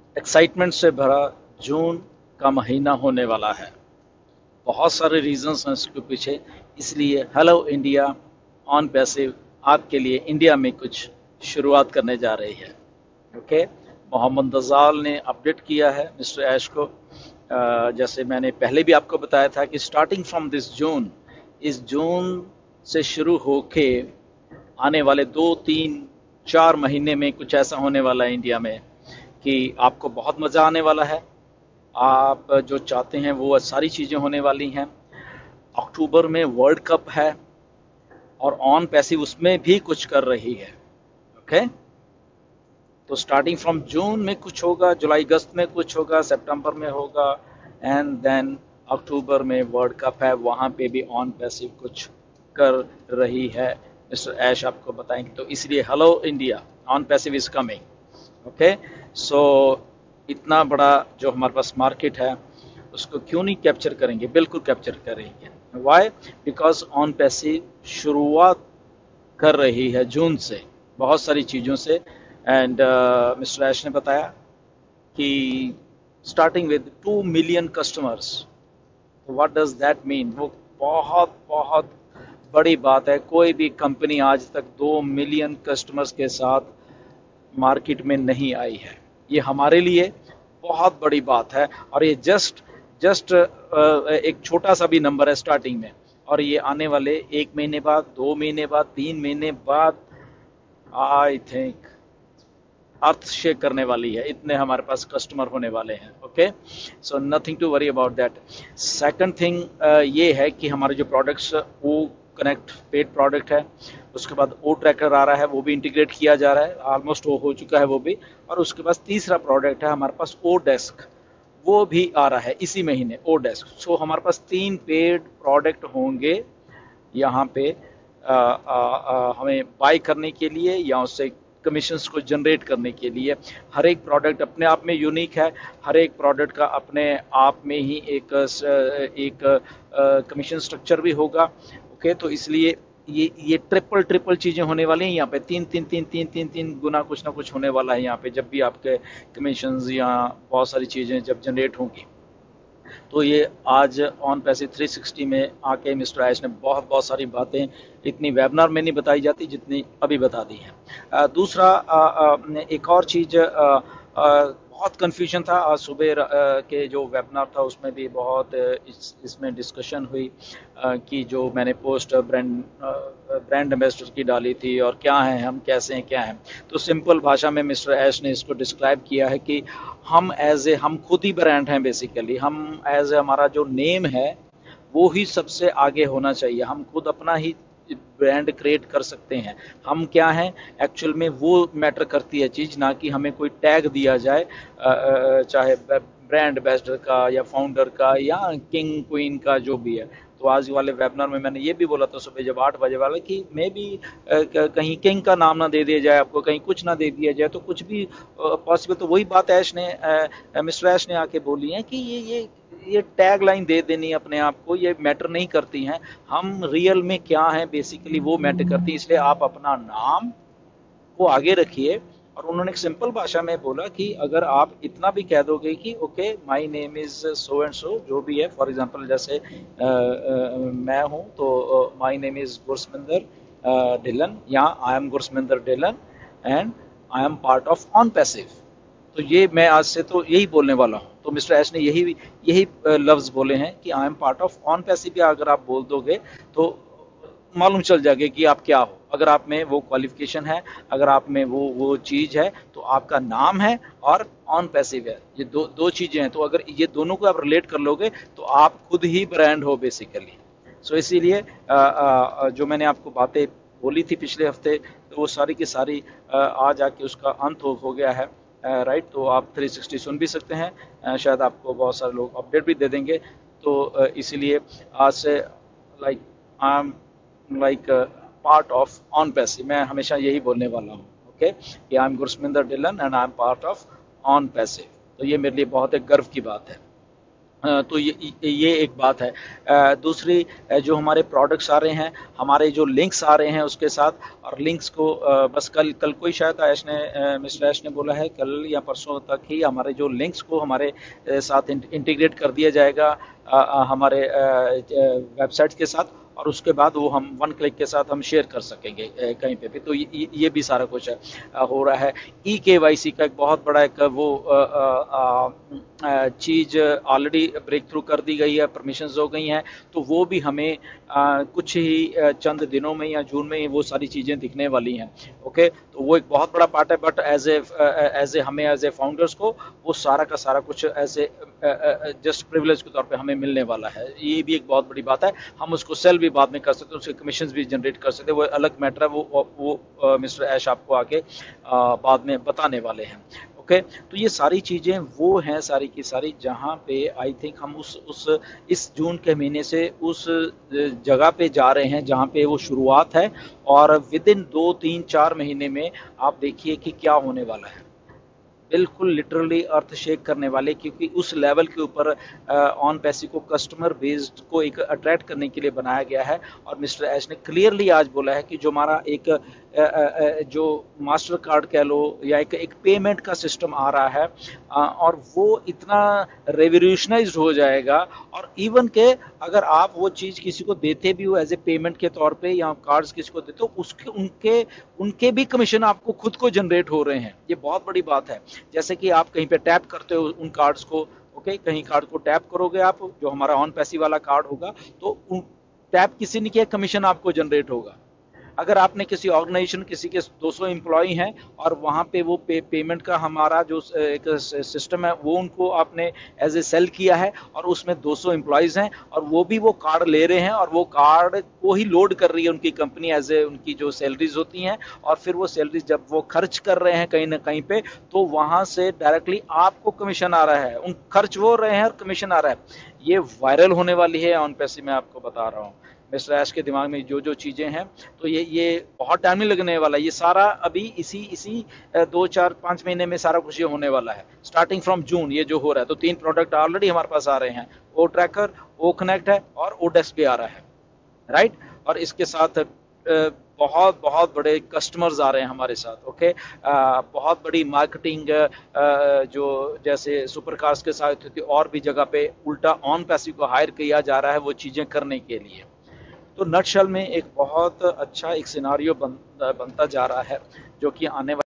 Excitement से भरा जून का महीना होने वाला है। बहुत सारे रीजंस हैं इसके पीछे, इसलिए हेलो इंडिया ऑन पैसिव आपके लिए इंडिया में कुछ शुरुआत करने जा रही है। ओके, मोहम्मद नज़ाल ने अपडेट किया है मिस्टर ऐश को। जैसे मैंने पहले भी आपको बताया था कि स्टार्टिंग फ्रॉम दिस जून, इस जून से शुरू होके आने वाले 2 3 4 महीने में कुछ ऐसा होने वाला है इंडिया में कि आपको बहुत मज़ा आने वाला है। आप जो चाहते हैं वो सारी चीज़ें होने वाली हैं। अक्टूबर में वर्ल्ड कप है और ऑन पैसिव उसमें भी कुछ कर रही है। ओके, तो स्टार्टिंग फ्रॉम जून में कुछ होगा, जुलाई अगस्त में कुछ होगा, सितंबर में होगा, एंड देन अक्टूबर में वर्ल्ड कप है, वहाँ पे भी ऑन पैसिव कुछ कर रही है। मिस्टर ऐश आपको बताएंगे, तो इसलिए hello India on passive is coming. Okay, so इतना बड़ा जो हमारे पास मार्केट है उसको क्यों नहीं कैप्चर करेंगे, बिल्कुल कैप्चर करेंगे। वाई? बिकॉज ऑन पैसिव शुरुआत कर रही है जून से बहुत सारी चीज़ों से। एंड मिस्टर ऐश ने बताया कि स्टार्टिंग विद 2 मिलियन कस्टमर्स, तो व्हाट डज दैट मीन? वो बहुत बहुत बड़ी बात है। कोई भी कंपनी आज तक 2 मिलियन कस्टमर्स के साथ मार्केट में नहीं आई है। ये हमारे लिए बहुत बड़ी बात है, और ये जस्ट जस्ट एक छोटा सा भी नंबर है स्टार्टिंग में, और ये आने वाले 1 महीने बाद, 2 महीने बाद, 3 महीने बाद आई थिंक अर्थ शेक करने वाली है। इतने हमारे पास कस्टमर होने वाले हैं। Okay, so nothing to worry about that. Second thing ये है कि हमारे जो प्रोडक्ट्स वो कनेक्ट पेड प्रोडक्ट है, उसके बाद ओ ट्रैकर आ रहा है, वो भी इंटीग्रेट किया जा रहा है, ऑलमोस्ट वो हो चुका है वो भी। और उसके पास तीसरा प्रोडक्ट है हमारे पास ओ डेस्क, वो भी आ रहा है इसी महीने, ओ डेस्क। सो हमारे पास 3 पेड प्रोडक्ट होंगे यहाँ पे हमें बाय करने के लिए या उससे कमीशंस को जनरेट करने के लिए। हर एक प्रोडक्ट अपने आप में यूनिक है, हर एक प्रोडक्ट का अपने आप में ही एक कमीशन स्ट्रक्चर भी होगा। ओके, तो इसलिए ये ट्रिपल ट्रिपल चीज़ें होने वाली हैं यहाँ पे, तीन तीन तीन तीन तीन तीन गुना कुछ ना कुछ होने वाला है यहाँ पे, जब भी आपके कमीशंस या बहुत सारी चीज़ें जब जनरेट होंगी। तो ये आज ऑन पैसे 360 में आके मिस्टर आयश ने बहुत बहुत सारी बातें इतनी वेबिनार में नहीं बताई जाती जितनी अभी बता दी हैं। दूसरा एक और चीज़, बहुत कन्फ्यूजन था आज सुबह के जो वेबिनार था उसमें भी बहुत इसमें डिस्कशन हुई कि जो मैंने पोस्ट ब्रांड एम्बेसडर की डाली थी और क्या है हम, कैसे हैं, क्या हैं। तो सिंपल भाषा में मिस्टर ऐश ने इसको डिस्क्राइब किया है कि हम खुद ही ब्रांड हैं बेसिकली। हम एज ए हमारा जो नेम है वो ही सबसे आगे होना चाहिए। हम खुद अपना ही ब्रांड क्रिएट कर सकते हैं। हम क्या हैं एक्चुअल में, वो मैटर करती है चीज़, ना कि हमें कोई टैग दिया जाए, चाहे ब्रांड एम्बेसडर का या फाउंडर का या किंग क्वीन का जो भी है। तो आज वाले वेबिनार में मैंने ये भी बोला था सुबह जब 8 बजे वाला कि मे भी कहीं किंग का नाम ना दे दिया जाए आपको, कहीं कुछ ना दे दिया जाए, तो कुछ भी पॉसिबल। तो वही बात ऐश ने मिस्टर ऐश ने आके बोली है कि ये टैग लाइन दे देनी अपने आप को, ये मैटर नहीं करती हैं। हम रियल में क्या हैं बेसिकली वो मैटर करती है। इसलिए आप अपना नाम को आगे रखिए। और उन्होंने एक सिंपल भाषा में बोला कि अगर आप इतना भी कह दोगे कि okay my name is so and so, जो भी है, फॉर एग्जांपल जैसे मैं हूं तो my name is Gursaminder Dhillon, या I am Gursaminder Dhillon and I am part of on passive. तो ये मैं आज से तो यही बोलने वाला हूँ। तो मिस्टर एश ने यही यही लफ्ज बोले हैं कि I am part of on passive. अगर आप बोल दोगे तो मालूम चल जाएगा कि आप क्या हो। अगर आप में वो क्वालिफिकेशन है, अगर आप में वो चीज है, तो आपका नाम है और ऑन पैसिव है, ये दो चीजें हैं। तो अगर ये दोनों को आप रिलेट कर लोगे तो आप खुद ही ब्रांड हो बेसिकली। सो इसीलिए जो मैंने आपको बातें बोली थी पिछले हफ्ते, तो वो सारी की सारी आज आके उसका अंत हो गया है। राइट, तो आप 360 सुन भी सकते हैं। शायद आपको बहुत सारे लोग अपडेट भी दे देंगे। तो इसीलिए आज से like I am like part of on passive, मैं हमेशा यही बोलने वाला हूँ। ओके, कि I am Gursaminder Dhillon and I am part of on passive. तो ये मेरे लिए बहुत एक गर्व की बात है। तो ये एक बात है। दूसरी, जो हमारे प्रोडक्ट्स आ रहे हैं, हमारे जो लिंक्स आ रहे हैं उसके साथ, और लिंक्स को बस कल कल को ही शायद मिस्टर ऐश ने बोला है, कल या परसों तक ही हमारे जो लिंक्स को हमारे साथ इंटीग्रेट कर दिया जाएगा हमारे वेबसाइट के साथ, और उसके बाद वो हम वन क्लिक के साथ हम शेयर कर सकेंगे कहीं पे भी। तो ये भी सारा कुछ हो रहा है। ई-केवाईसी का एक बहुत बड़ा एक वो चीज़ ऑलरेडी ब्रेक थ्रू कर दी गई है, परमिशंस हो गई हैं, तो वो भी हमें कुछ ही चंद दिनों में या जून में ही वो सारी चीज़ें दिखने वाली हैं। ओके, तो वो एक बहुत बड़ा पार्ट है, बट एज ए हमें एज ए फाउंडर्स को वो सारा का सारा कुछ एज ए जस्ट प्रिविलेज के तौर पे हमें मिलने वाला है। ये भी एक बहुत बड़ी बात है। हम उसको सेल भी बाद में कर सकते हैं, उसके कमीशन भी जनरेट कर सकते हैं, वो अलग मैटर है। वो मिस्टर ऐश आपको आगे बाद में बताने वाले हैं। ओके, तो ये सारी चीज़ें वो हैं सारी की सारी, जहाँ पे आई थिंक हम उस इस जून के महीने से उस जगह पे जा रहे हैं जहाँ पे वो शुरुआत है, और विद इन 2 3 4 महीने में आप देखिए कि क्या होने वाला है। बिल्कुल लिटरली अर्थ शेक करने वाले, क्योंकि उस लेवल के ऊपर ऑन पैसी को कस्टमर बेस्ड को एक अट्रैक्ट करने के लिए बनाया गया है। और मिस्टर ऐश ने क्लियरली आज बोला है कि जो हमारा एक जो मास्टर कार्ड कह लो या एक पेमेंट का सिस्टम आ रहा है, और वो इतना रेवोल्यूशनाइज्ड हो जाएगा, और इवन के अगर आप वो चीज़ किसी को देते भी हो एज ए पेमेंट के तौर पे, या कार्ड्स किसी को देते हो, उसके उनके उनके भी कमीशन आपको खुद को जनरेट हो रहे हैं। ये बहुत बड़ी बात है। जैसे कि आप कहीं पे टैप करते हो उन कार्ड्स को, ओके, कहीं कार्ड को टैप करोगे आप, जो हमारा ऑन पैसी वाला कार्ड होगा, तो टैप किसी ने किया, कमीशन आपको जनरेट होगा। अगर आपने किसी ऑर्गेनाइजेशन, किसी के 200 एम्प्लॉय हैं, और वहाँ पे वो पेमेंट का हमारा जो एक सिस्टम है वो उनको आपने एज ए सेल किया है, और उसमें 200 एम्प्लॉयज़ हैं, और वो भी वो कार्ड ले रहे हैं, और वो कार्ड को ही लोड कर रही है उनकी कंपनी एज ए उनकी जो सैलरीज होती हैं, और फिर वो सैलरीज जब वो खर्च कर रहे हैं कहीं ना कहीं पे, तो वहाँ से डायरेक्टली आपको कमीशन आ रहा है, उन खर्च वो रहे हैं और कमीशन आ रहा है। ये वायरल होने वाली है ऑन पैसे, मैं आपको बता रहा हूँ। मिस्टर ऐश के दिमाग में जो जो चीज़ें हैं, तो ये बहुत टाइम नहीं लगने वाला। ये सारा अभी इसी 2 4 5 महीने में सारा कुछ ये होने वाला है, स्टार्टिंग फ्रॉम जून ये जो हो रहा है। तो 3 प्रोडक्ट ऑलरेडी हमारे पास आ रहे हैं, ओ ट्रैकर, ओ कनेक्ट है, और ओ डेस्क भी आ रहा है, राइट। और इसके साथ बहुत बहुत बड़े कस्टमर्स आ रहे हैं हमारे साथ। ओके, बहुत बड़ी मार्केटिंग जो जैसे सुपरकार्स के साथ होती, और भी जगह पे उल्टा ऑन पैसे को हायर किया जा रहा है वो चीज़ें करने के लिए। तो नटशल में एक बहुत अच्छा एक सिनारियो बनता जा रहा है, जो कि आने